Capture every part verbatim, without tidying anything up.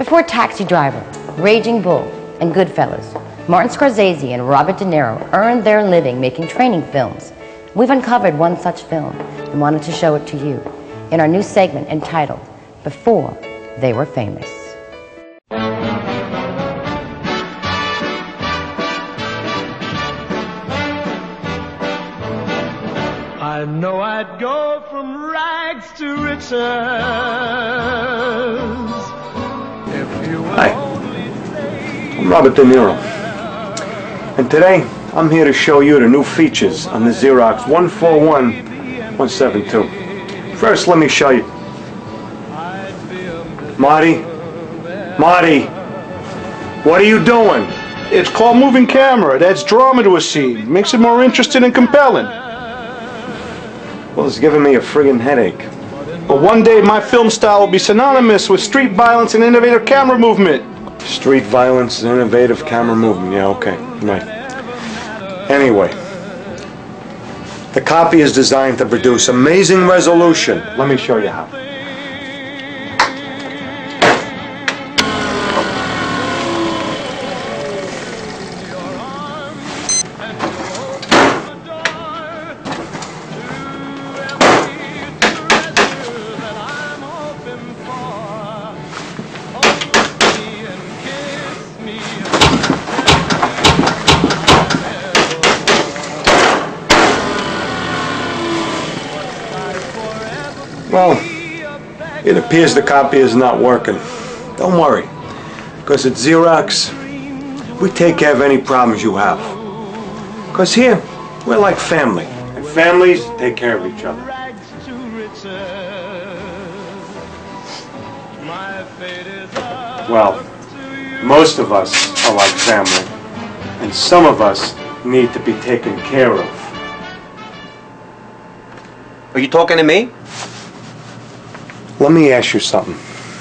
Before Taxi Driver, Raging Bull, and Goodfellas, Martin Scorsese and Robert De Niro earned their living making training films. We've uncovered one such film and wanted to show it to you in our new segment entitled Before They Were Famous. I know I'd go from rags to riches if you would Hi, only say. I'm Robert De Niro, and today I'm here to show you the new features on the Xerox one four one one seven two. First, let me show you. Marty, Marty, what are you doing? It's called moving camera. It adds drama to a scene. Makes it more interesting and compelling. Well, it's giving me a friggin' headache. But one day my film style will be synonymous with street violence and innovative camera movement. Street violence and innovative camera movement. Yeah, okay, right. Anyway, the copy is designed to produce amazing resolution. Let me show you how. Well, it appears the copy is not working. Don't worry, because at Xerox, we take care of any problems you have. Because here, we're like family, and families take care of each other. Well, most of us are like family, and some of us need to be taken care of. Are you talking to me? Let me ask you something.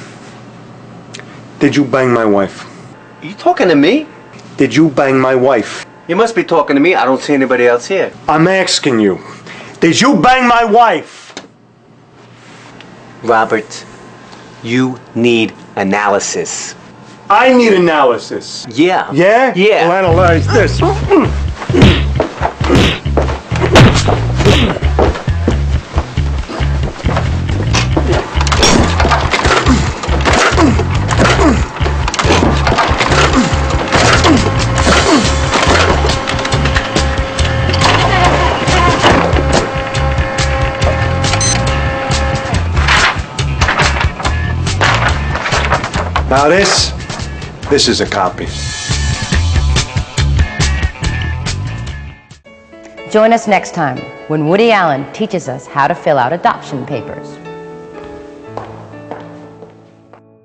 Did you bang my wife? Are you talking to me? Did you bang my wife? You must be talking to me. I don't see anybody else here. I'm asking you. Did you bang my wife? Robert, you need analysis. I need analysis. Yeah. Yeah? Yeah. Well, analyze this. Now this, this is a copy. Join us next time when Woody Allen teaches us how to fill out adoption papers.